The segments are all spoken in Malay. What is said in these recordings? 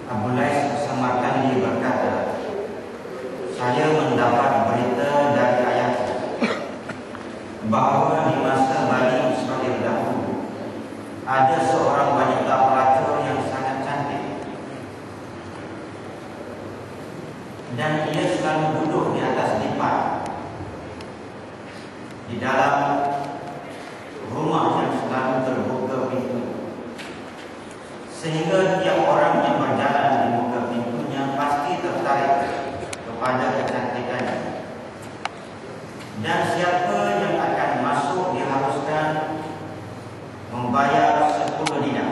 Abu Lais Samarkandi berkata, saya mendapat berita dari ayahku bahawa di masa Bani Israel dahulu ada seorang wanita pelacur yang sangat cantik, dan ia selalu duduk di atas lipat di dalam rumah yang selalu terbuka pintu, sehingga tiap orang yang berjalan di muka pintunya pasti tertarik kepada kecantikannya, dan siapa yang akan masuk diharuskan membayar 10 dinar.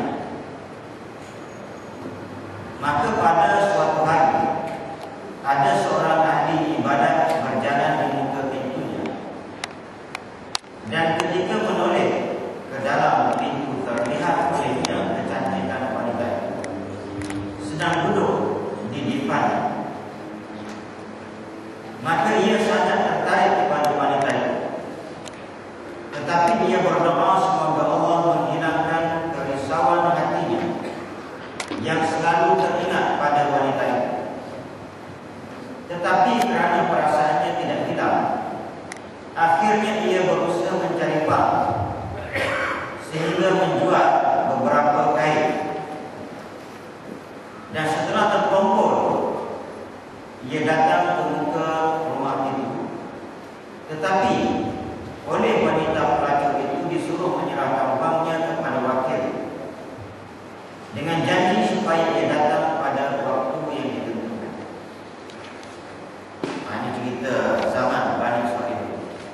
Maka pada suatu hari ada seorang ahli ibadat berjalan di muka pintunya, dan ketika menoleh ke dalam pintu terlihat olehnya kecantikan wanita sedang duduk di depan. Maka ia sangat tertarik kepada wanita itu, tetapi ia berdoa semoga Allah menghilangkan kerisauan hatinya yang selalu teringat pada wanita itu. Tetapi kerana perasaannya tidak hilang, akhirnya ia berusaha mencari wang sehingga menjual beberapa kain, dan setelah terkumpul ia datang ke muka rumah itu. Tetapi oleh wanita pelacur itu disuruh menyerahkan wangnya kepada wakil dengan janji supaya ia datang pada waktu yang ditentukan. Ini cerita zaman Bani Israel.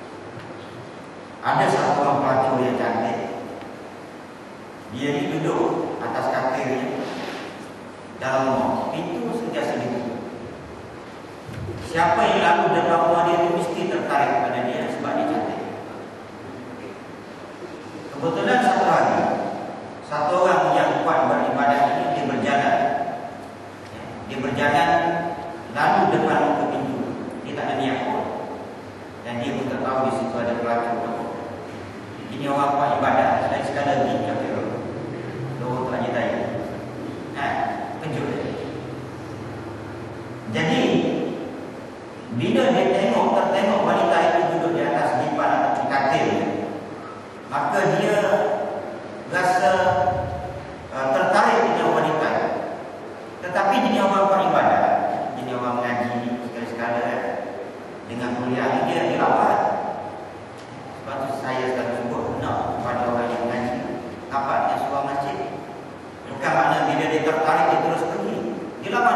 Ada satu orang pelacur yang cantik. Dia ni duduk atas katilnya dalam rumah, pintu sentiasa dibuka. Siapa yang lalu depan rumah dia itu mesti tertarik pada dia sebab dia cantik. Kebetulan satu hari, satu orang yang kuat beribadah ini dia berjalan. Dia berjalan lalu depan muka pintu. Dia tak ada niat pun, dan dia pun tak tahu di situ ada pelacur. Ini orang kuat ibadah, dan sekali lagi kafir. Loh tak nyata. Kejut. Jadi bila dia tertengok wanita itu duduk di atas lipat katil, maka dia rasa tertarik dengan wanita. Tetapi jenis orang beribadah, jenis orang mengaji sekali-sekala dengan kuliah dia dirawat. Sebab tu saya selalu sebut nak kepada orang yang mengaji, kapatnya sebuah masjid. Bukan makna bila dia tertarik dia terus pergi, dia lawan.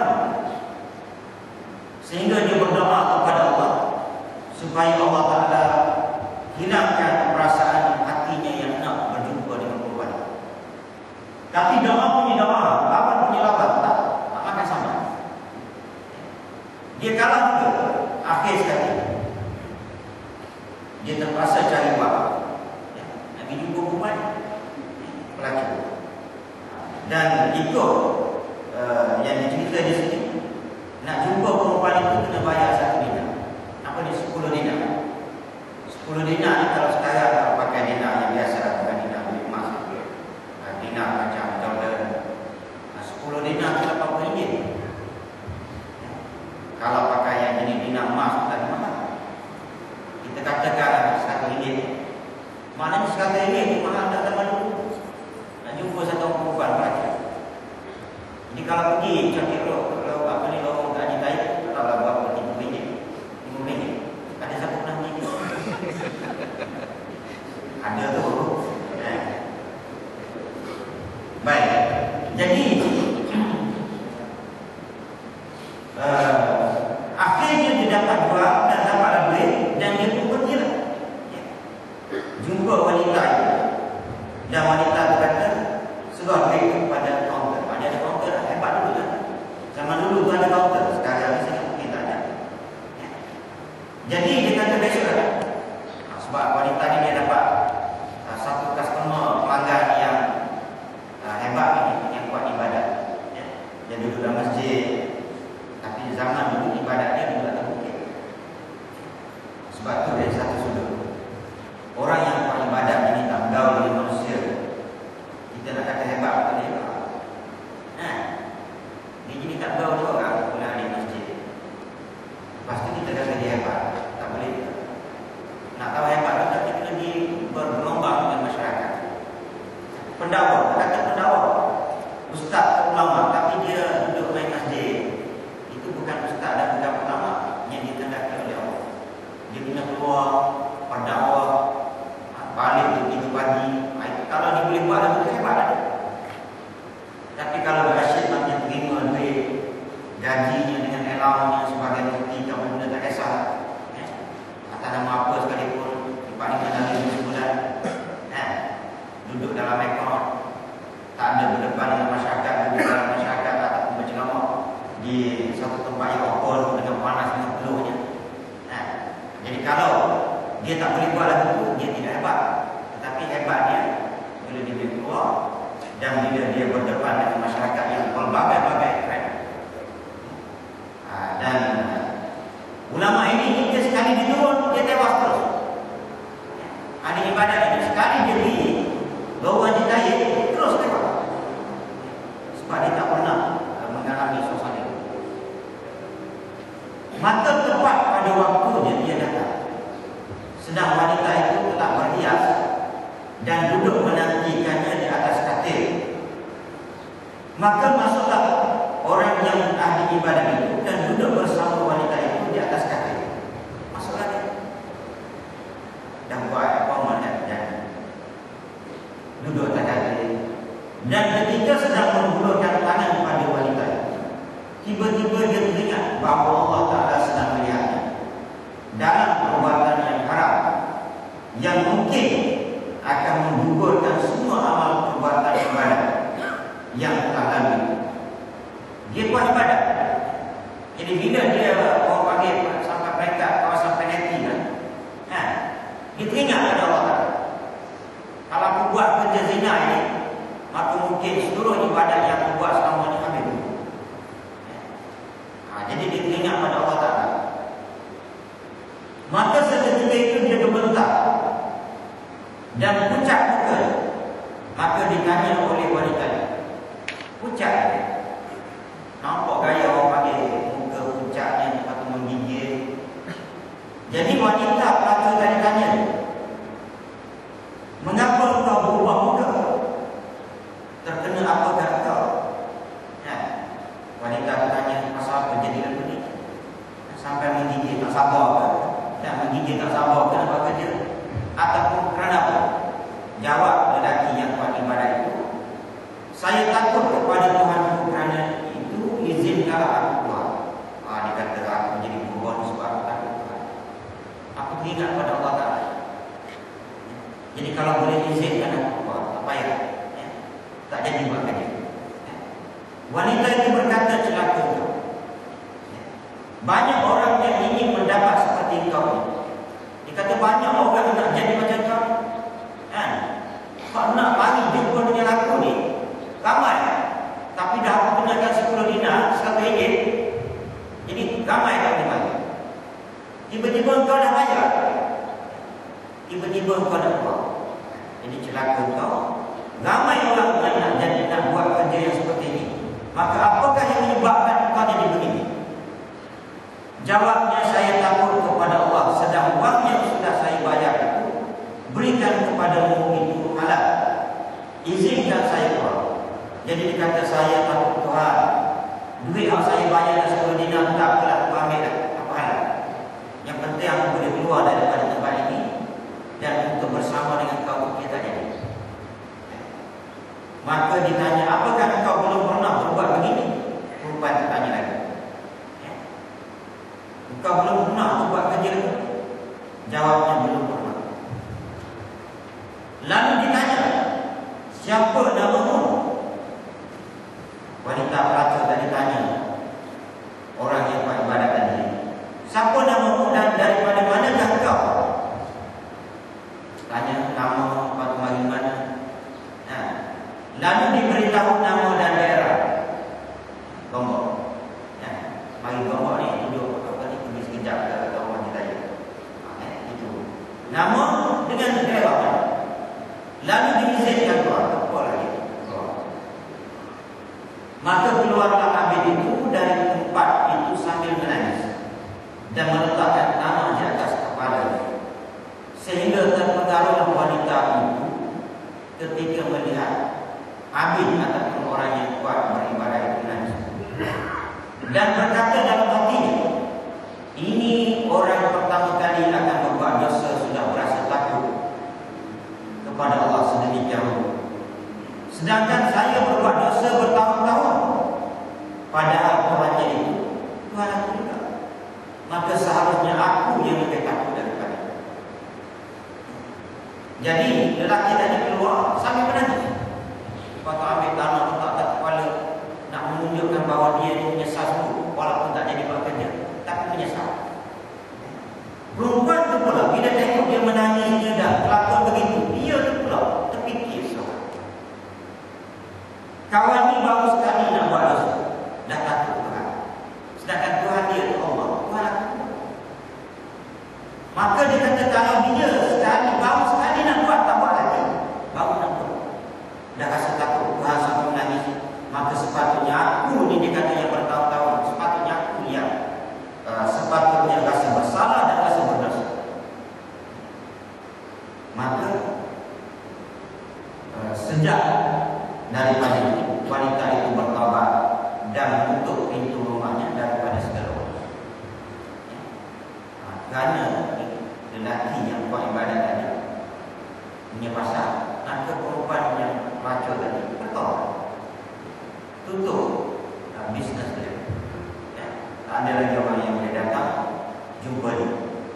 Sehingga dia berdoa kepada Allah supaya Allah Ta'ala hilangkan perasaan hatinya yang nak berjumpa dengan perempuan. Tapi doa punya doa, lawan punya lawan, tak makan sama. Dia kalah juga. Akhir sekali dia terpaksa cari wang, nak pergi jumpa perempuan pelacur. Dan ikut yang dicerita di sini, nak jumpa perempuan itu kena bayar 1 dinar. Apa dia? 10 dinar. 10 dinar ni kalau sekarang kalau pakai dinar yang biasa, bukan dinar duit emas. Dinar macam Jordan. 10 dinar tu RM80. Kalau pakai yang jenis dinar emas tak mahal. Kita katakan RM1. Maknanya RM1 tu mahal tak sama dulu. Nak jumpa satu perempuan pelacur. Jadi kalau pergi cakap kalau apa ni lorong tak ada taik, taklah berapa RM5. Ada siapa pernah pergi? Ada tu. Baik. Jadi akhirnya dia dapat jual dan dapat duit, dan dia pun pergilah jumpa wanita itu. Dan wanita itu kata suruh duit kepada kaunter. Ada kaunter hebat dulu kan. Zaman dulu tu ada kaunter, sekarang ni saya mungkin tak ada. Jadi dia kata besok ada. Sebab wanita ni dia dapat satu customer pelanggan yang hebat ni, yang kuat ibadat. Dia duduk dalam masjid, tapi zaman dulu ibadat dia juga tak mungkin. Sebab tu dari satu sudut, orang yang kuat ibadat ini tak bergaul dengan manusia. Kita nak kata hebat atau hebat. Dia Tapi kalau Rashid masih terima duit gajinya dengan allowance sebagai bukti, kamu benda tak kisah, atas nama apa sekalipun, 4-5 kali sebulan, duduk dalam ekor, tak ada berdepan dengan masyarakat, duduk dalam masyarakat ataupun berceramah di satu tempat yang open dengan panas dengan peluhnya. Jadi kalau dia tak boleh buat lagu itu, dia tidak hebat. Tetapi hebatnya bila dia keluar dan bila dia berdepan dengan masyarakat yang berbagai-bagai keren. Dan ulama ini dia sekali dia turun, dia tewas terus. Ada ibadat ini sekali dia pergi bawa dia taik, terus tewas. Sebab dia tak pernah mengalami suasana itu. Maka tepat pada waktunya dia datang. Sedang wanita itu tetap berhias dan duduk menantikannya di atas katil. Maka masuklah orang yang ahli ibadah itu dan duduk bersama wanita itu di atas katil. Masuklah dia. Dan buat apa melihat jadi. Duduk atas katil. Dan ketika sedang menghulurkan tangan pada wanita itu, tiba-tiba dia teringat bahawa Allah Ta'ala sedang melihatnya dalam perbuatan yang haram yang mungkin akan menggugurkan semua amal perbuatan ibadah yang telah lalu. Dia buat ibadah. Jadi bila dia orang panggil sampai mereka kawasan penalti kan, dia teringat pada Allah Ta'ala. Kalau aku buat kerja zina ini, maka mungkin seluruh ibadah yang aku buat selama ini habis. Jadi dia teringat pada Allah Ta'ala. Maka seketika itu dia berbentak dan pucat muka. Maka ditanya oleh wanita, pucat, nampak gaya orang panggil muka pucatnya atau menggigil. Jadi wanita pelacur tadi tanya, mengapa kau berubah muka? Terkena apakah kau? Wanita bertanya, pasal apa jadi lagu ni? Sampai menggigil tak sabar ke? Dan menggigil tak sabar kenapa kerja? Ataupun kerana apa? Jawab lelaki yang buat ibadah itu, saya takut kepada Tuhanku kerana itu izinkanlah aku keluar. Dia kata aku jadi berubah sebab aku takut Tuhan. Aku teringat pada Allah Ta'ala. Jadi kalau boleh izinkan aku keluar, tak payah. Tak jadi buat kerja. Wanita itu berkata, celaka kau. Banyak orang yang ingin mendapat seperti kau. Dia kata banyak orang nak jadi macam kau. Kau nak mari jumpa dengan aku ni, ramai. Tapi dah aku kenakan 10 dinar, 1 ringgit. Jadi ramai tak boleh mari. Tiba-tiba kau dah bayar. Tiba-tiba kau dah keluar. Jadi celaka kau. Ramai orang nak buat kerja yang seperti ini. Maka apakah yang menyebabkan kau jadi begini? Jawabnya, saya takut kepada Allah. Sedang wang yang sudah saya bayar itu berikan kepadamu itu halal. Izinkan saya keluar. Jadi dia kata, saya takut Tuhan. Duit yang saya bayar 10 dinar tak apalah, aku ambil dah. Apa hal? Yang penting aku boleh keluar daripada tempat ini dan untuk bersama dengan kau kita jadi. Maka ditanya, apakah engkau belum pernah berbuat begini? Perempuan tanya lagi, engkau belum pernah berbuat kerja? Jawabnya, belum pernah. Lalu ditanya, siapa namamu? Wanita pelacur tadi tanya orang yang buat ibadat tadi, siapa namamu dan daripada manakah kau? Tanya nama, batu mari mana. Lalu diberitahu nama dan daerah. Gombok. Mari gombok ni duduk apa ni, pergi sekejap kata orang kita ya. Itu. Nama dengan daerah. Lalu diizinkan keluar. Keluar lagi. Maka keluarlah Abid itu dari tempat itu sambil menangis dan meletakkan tangan di atas kepala, sehingga terpengaruhlah wanita itu ketika melihat Abid ataupun orang yang kuat beribadah itu menangis, dan berkata dalam hatinya, ini orang pertama kali akan berbuat dosa sudah berasa takut kepada Allah sedemikian. Sedangkan saya berbuat dosa bertahun lelaki tadi keluar sambil menangis. Lepas tu ambil tanah letak atas kepala, nak menunjukkan bahawa dia ni menyesal semua, walaupun tak jadi buat kerja, tapi menyesal. Perempuan tu pula bila tengok dia menangisnya dah kelakon begitu, dia tu pula terfikir seorang. Kawan ni baru sekali nak buat dosa, dah takut Tuhan. Sedangkan Tuhan dia tu Allah, Tuhan aku. Maka dia kata kalau dia baru sekali nak buat, tak buat lagi, baru nak buat, dah rasa takut Tuhan sampai menangis. Maka sepatutnya aku ni, dia kata yang bertahun-tahun, sepatutnya aku yang sepatutnya rasa bersalah dan rasa berdosa. Maka sejak daripada itu wanita itu bertaubat dan menutup pintu rumahnya daripada segala orang. Kerana lelaki yang buat ibadat tadi punya pasal, maka perempuan yang macam tadi bertaubat, tutup bisnes dia. Tak ada lagi orang yang boleh datang jumpa dia.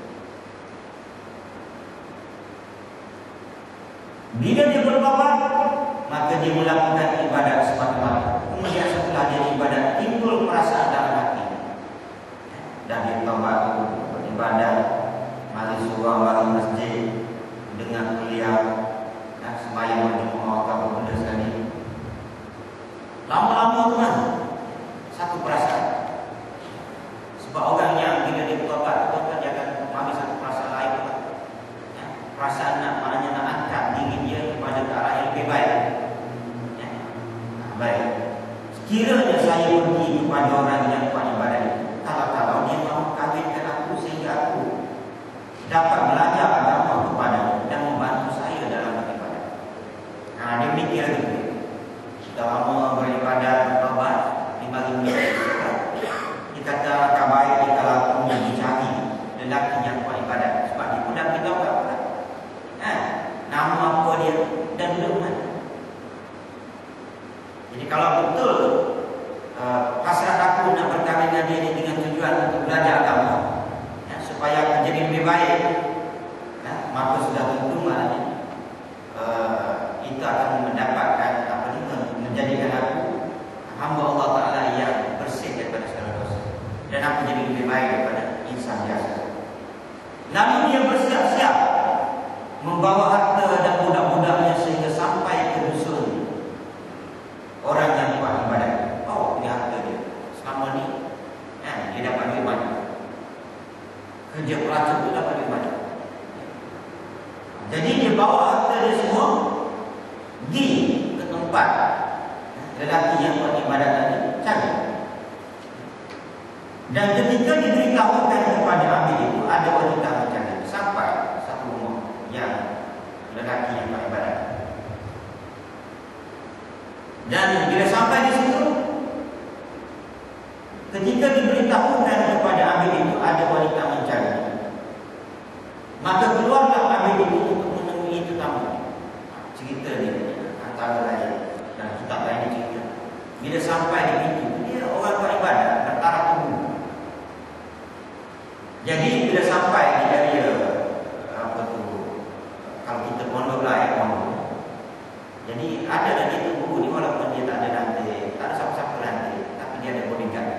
Bila dia bertaubat, maka dia melakukan ibadat semata-mata. Kemudian setelah dia ibadat, timbul perasaan dalam hati, dan dia taubat beribadat, mari surau, mari masjid, dengan kuliah, dan sembahyang berjemaah atau benda sekali. Lama-lama tu kan satu perasaan. Sebab orang yang bila dia bertaubat, dia akan mengambil satu perasaan lain, perasaan maknanya nak angkat diri dia kepada ke arah yang lebih baik. Baik, sekiranya saya pergi kepada orang yang buat ibadat, kalau dia mahu kawinkan aku sehingga aku dapat belajar agama kepadanya dan membantu saya dalam beribadat. Dia mikir lagi. Sudah lama beribadat, bertaubat, dibagi minyak. Dia kata tak baik kalau aku dicari lelaki yang buat ibadat, sebab dia pun dah beritahu apa. Nama apa dia dan duduk mana. Jadi kalau betul hasrat aku nak berkahwin dengan dia dengan tujuan untuk belajar agama, supaya aku jadi lebih baik, maka sudah tentu maknanya itu akan mendapatkan menjadikan aku hamba Allah Ta'ala yang bersih daripada segala dosa, dan aku jadi lebih baik daripada insan biasa. Lalu dia bersiap-siap membawa harta dan budak-budaknya sehingga sampai ke dusun orang yang buat ibadat. Oh, ini harta dia. Selama ni dia dapat duit banyak. Kerja pelacur tu dapat duit banyak. Jadi dia bawa harta dia semua pergi ke tempat lelaki yang buat ibadat tadi cari. Dan ketika diberitahukan kepada Amir itu ada wanita mencari, sampai satu rumah yang lelaki yang buat ibadat. Dan bila sampai di situ, ketika diberitahukan kepada Amir itu ada wanita mencari, maka keluarlah Amir itu untuk menemui tetamu. Cerita dia antara lain, dan kitab lain cerita. Bila sampai di pintu, dia orang buat ibadat bertaraf tunggu. Jadi bila sampai di area kalau kita pondok lah pondok. Jadi ada lagi tu guru ni, walaupun dia tak ada nanti, tak ada siapa-siapa nanti, tapi dia ada bodyguard.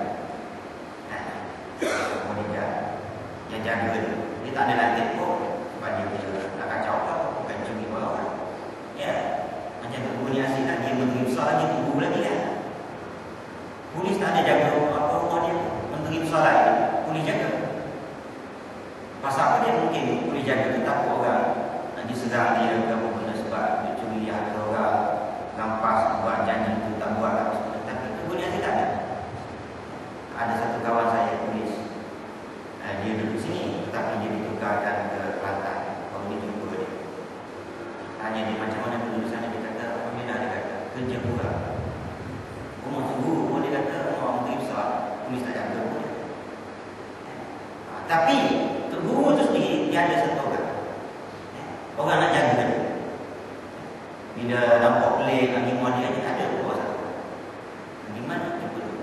Bodyguard yang jaga dia. Dia tak ada nanti pun, sebab dia nak kacau apa, bukan cumi orang. Ya, macam tu guru ni asyik nak dia menteri besar lagi, tunggu lagi kan. Polis tak ada jaga apa rumah dia, menteri besar lagi, polis jaga. Pasal apa dia mungkin polis jaga, dia takut orang diserang dia ke apa benda, sebab dia curi harta orang, rampas, buat janji tu tak buat apa semua. Tapi itu boleh ada tak ada. Ada satu kawan saya polis, dia duduk sini tetapi dia ditukarkan ke Kelantan. Kalau dia jumpa dia, tanya dia macam mana duduk sana, dia kata Alhamdulillah, dia kata kerja kurang. Rumah tunggu pun dia kata orang menteri besar, polis tak jaga pun. Tapi guru tu sendiri dia ada satu orang nak jaga dia. Bila nampak pelik animal dia ada bawa satu. Di mana jumpa tu?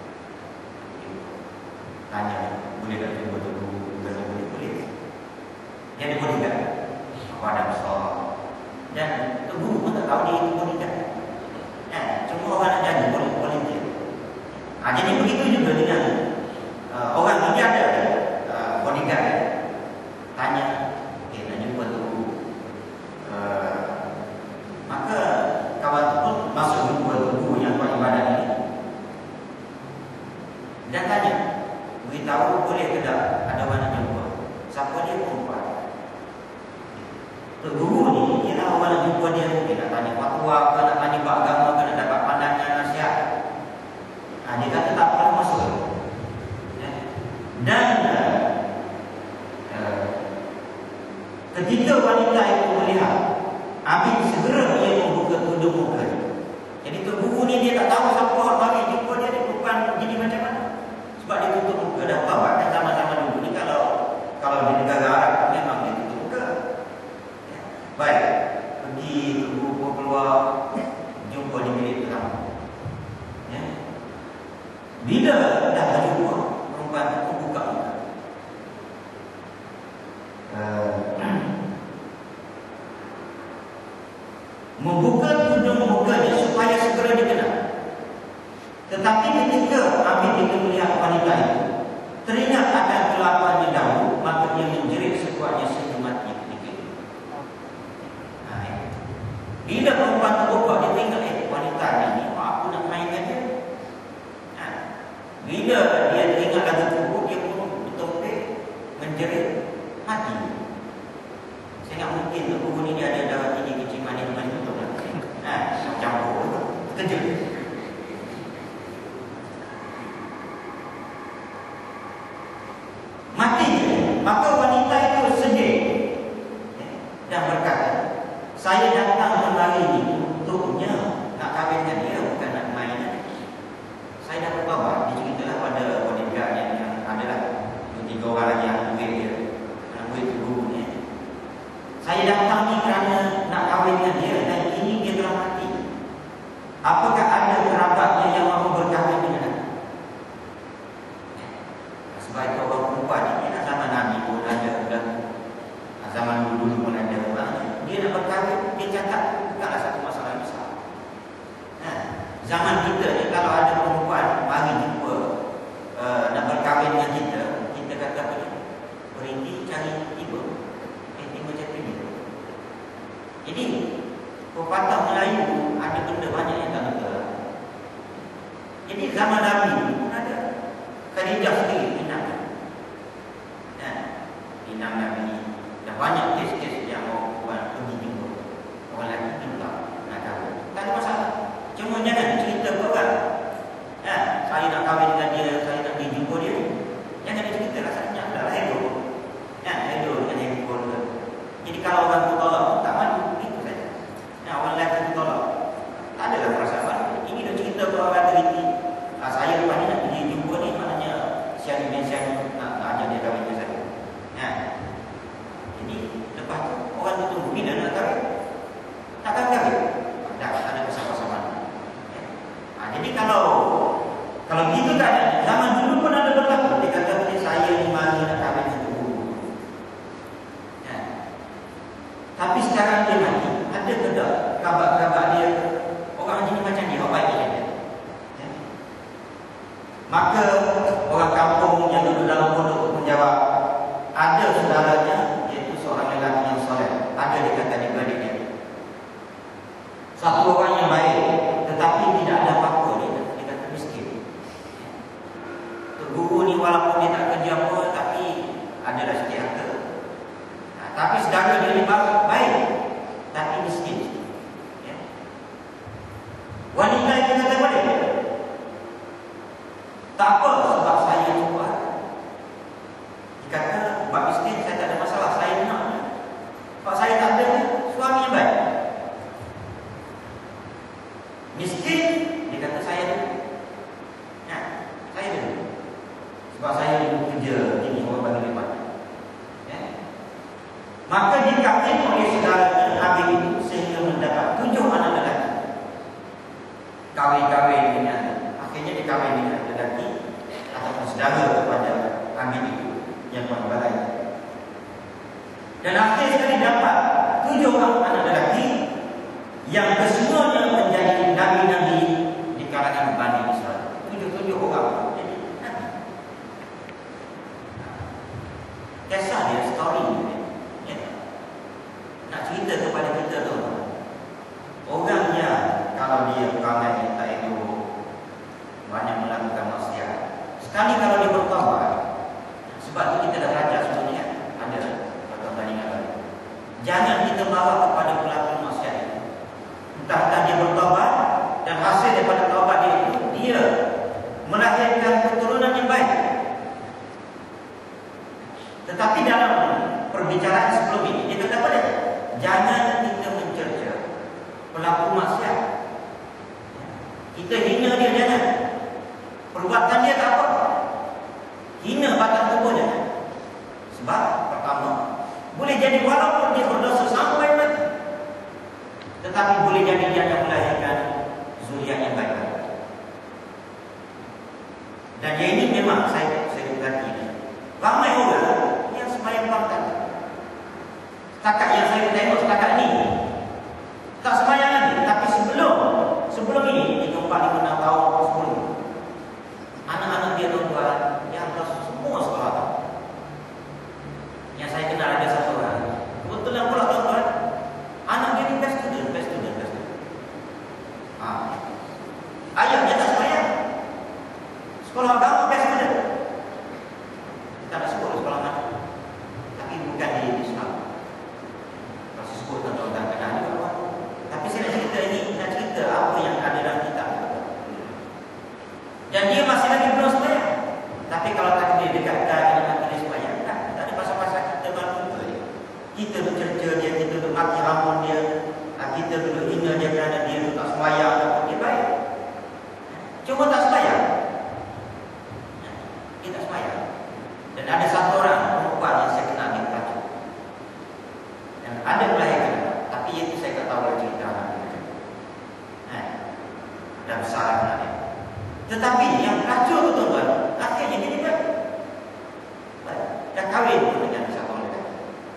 Tanya, boleh tak jumpa tu? Boleh. Dia ada bodyguard, badan besar. Dan Dan tanya, beritahu boleh ke tak ada orang nak jumpa. Siapa dia? Perempuan. Tok Guru ni, ialah orang nak jumpa dia, mungkin nak tanya fatwa ke, nak tanya bab agama ke, nak dapat pandangan, nasihat. Dia kata tak perlu masuk. Dan ketika wanita itu melihat, Abi segera ia membuka tudung muka. Jadi Tok Guru ni dia tak tahu siapa orang bagi jumpa dia, dia bukan jadi macam mana. Sebab dia tutup muka. Dah tahu kan zaman-zaman dulu ni kalau di negara Arab memang dia tutup muka. Baik, pergi Tok Guru pun keluar, jumpa di bilik pertama. Bila dah berjumpa, perempuan itu buka muka. Membuka tudung mukanya supaya segera dikenal. Tetapi ketika Abi itu melihat wanita itu, teringat akan kelakuannya dahulu, maka dia menjerit sekuatnya sehingga mati ketika itu. Bila perempuan itu buka, dia teringat wanita ini, aku nak mainkan dia. Bila dia teringat lagu tubuh, dia pun betul-betul menjerit mati. Saya ingat mungkin Tok Guru ni dia ada darah tinggi kecil manis betul lah. Campur kejut. Mati dia. Maka wanita itu sedih dan berkata, saya datang kemari ini untuknya nak kahwinkan dia, bukan nak main. Saya dah berbawa, diceritalah pada bodyguard yang adalah 2-3 orang lagi yang murid dia, murid Tok Guru ni. Saya datang ni kerana nak kahwinkan dia dan ini dia telah mati. Apakah ada kerabatnya yang mahu berkahwin dengan aku? Sebab itu orang perempuan ni zaman Nabi pun ada, zaman dulu pun ada orang dia nak berkahwin, dia cakap bukanlah satu masalah besar. Zaman kita ni kalau ada perempuan mari jumpa nak berkahwin dengan kita kata apa ni? Berhenti cari tiba. Tiba cari tiba. Jadi pepatah Melayu ada benda banyak yang tak betul. Jadi zaman Nabi pun ada. Khadijah sendiri pinang. Pinang Nabi. Dah banyak kes-kes yang mau buat pergi jumpa. Orang lelaki minta nak kahwin. Tak ada masalah. Cuma jangan cerita ke orang. Saya nak kahwin dengan dia, saya nak pergi jumpa dia. Jangan dia cerita rasanya. Dah lah hidup. Hidup dengan handphone. Jadi kalau orang tu tolak pun tak malu. Itu saja. Orang lelaki tu tolak. Tak adalah perasaan. Ini dah cerita ke orang teliti. Saya lepas ni nak pergi jumpa ni, maknanya siang ni nak ajak dia kahwin dengan saya. Jadi lepas tu orang tu tunggu bila nak kahwin. Takkan kahwin. Dah ada pasal-pasal. Jadi kalau gitu kan, zaman dulu pun ada berlaku. Dia kata saya ni mari nak kahwin dengan Tok Guru. Tapi sekarang dia mati. Ada ke tak kerabat-kerabat dia orang jenis macam dia, orang baik macam dia? Maka orang kampung yang duduk dalam pondok menjawab, ada saudaranya, iaitu seorang lelaki yang soleh. Ada di kata adik-beradik dia. Satu orang yang baik, tetapi tidak ada apa-apa dia kata miskin. Tok Guru ni walaupun dia tak kerja apa, tapi adalah sikit harta. Tapi saudara dia ni baik, tapi miskin. Wanita itu kata boleh? Tak apa, sebab saya cuba. Dia kata, sebab miskin saya tak ada masalah, saya nak. Sebab saya tak ada suami yang baik. Miskin, dia kata saya dulu. Saya dulu. Sebab saya dulu kerja, ini orang bagi lepas. Maka dikawin oleh saudaranya Habib itu sehingga mendapat 7 anak lelaki. Kawin-kawin dengan, akhirnya dikawin dengan lelaki ataupun saudara kepada Habib itu yang membalai. Dan akhir sekali dapat 7 orang anak lelaki yang kesemuanya menjadi nabi-nabi di kalangan Bani Israel. 7 orang jadi nabi. Kisah dia, story dia. Nak cerita kepada kita tu, orangnya kalau dia perangai tak elok, banyak melakukan maksiat, Sekali kalau dia bertaubat, sebab itu kita dah belajar sebenarnya ada bandingan lagi. Jangan kita bawa kepada pelaku maksiat itu. Entah dia bertaubat dan hasil daripada taubat dia itu dia melahirkan keturunan yang baik. Tetapi dalam perbicaraan sebelum ini dia kata pada jangan kita mencerca pelaku maksiat. Kita hina dia, jangan. Perbuatan dia tak apa, hina batang tubuh dia. Sebab pertama, boleh jadi walaupun dia berdosa sampai mati, tetapi boleh jadi dia akan melahirkan zuriat yang baik. Dan yang ini memang saya berhati ini. Ramai orang yang sembahyang pangkat. Setakat yang saya tengok setakat ni tak sembahyang lagi. Tapi sebelum ini 3, 4, 5, 6 tahun, 10, anak-anak dia tuan-tuan yang semua sekolah tahu. Yang saya kenal ada satu orang, kebetulan pula tuan-tuan, anak dia ni best student. Ayahnya tak sembahyang. Sekolah agama best student. Tak nak sebut sekolah mana, tapi bukan di Islam. Kalau sebut tuan-tuan kenal juga apa. Tapi saya nak cerita apa yang ada dalam kitab. Dan dia masih lagi belum sembahyang. Tapi kalau tak dia dekatkan dengan mati dia sembahyang, tak ada pasal-pasal kita malu tu. Kita bercerca dia, kita duduk maki hamun dia, kita duduk hina dia kerana dia tak sembahyang. Dia baik, cuma tak sembahyang. Dia tak sembahyang. Dan ada satu orang perempuan yang saya kenal di Keracu, dan ada melahirkan, tapi itu saya tak tahu lah cerita anak dia. Dah besar anak dia. Tetapi yang kacau tu tuan-tuan, akhirnya dia baik. Dah kahwin pun dengan satu orang dekat.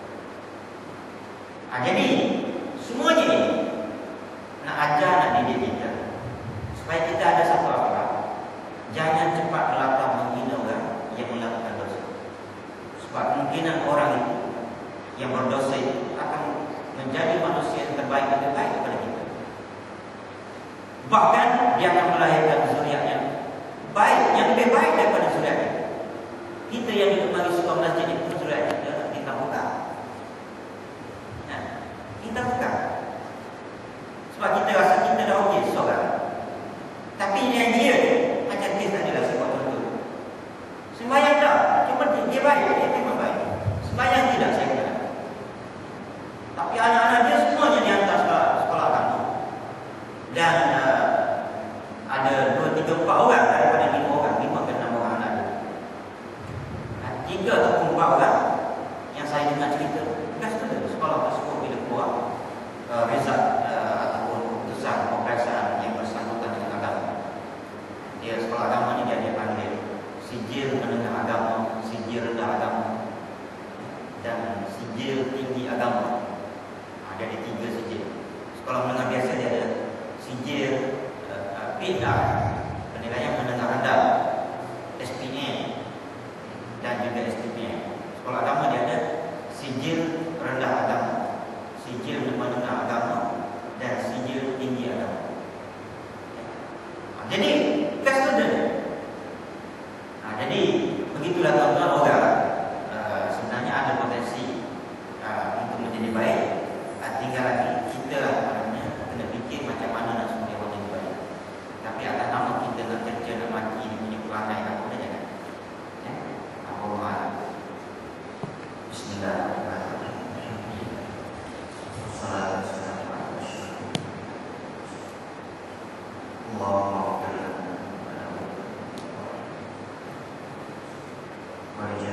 Jadi semuanya ni nak ajar, nak didik kita supaya kita ada satu akhlak. Jangan cepat melata menghina orang yang melakukan dosa. Sebab kemungkinan orang itu yang berdosa itu akan menjadi manusia yang terbaik kepada kita. Bahkan dia akan melahirkan zuriat yang baik, yang lebih baik daripada zuriat kita. Kita yang duduk mari suka masjid itu zuriat kita buka. Kita buka. Sebab kita rasa kita dah okey seorang. Tapi yang dia macam kes adalah sebab tentu. Sembahyang tak, cuma dia baik, dia memang baik. Sembahyang tidak, saya kata. Tapi anak-anak dia semuanya dihantar sekolah agama. Dan ada 2, 3, 4 orang daripada 5 orang, 5 ke 6 orang anak dia. 3 atau 4 orang yang saya dengar cerita, bekas tu sekolah tersebut bila keluar result ataupun keputusan peperiksaan yang bersangkutan dengan agama. Dia sekolah agama ni dia panggil sijil menengah agama, sijil rendah agama, dan sijil tinggi agama. Dia ada 3 sijil. Sekolah menengah biasa dia ada sijil PA, penilaian menengah rendah, SPM, dan juga SPM. Sekolah agama dia ada sijil rendah agama, sijil menengah agama, dan sijil tinggi agama. Jadi best student. Jadi begitulah tuan-tuan orang sebenarnya ada potensi untuk menjadi baik. Tinggal lagi kita kena fikir macam mana nak supaya orang jadi baik. Tapi atas nama kita nak cerca, nak maki, dia punya perangai apa dah jangan. Allah. Bismillahirrahmanirrahim. Allahumma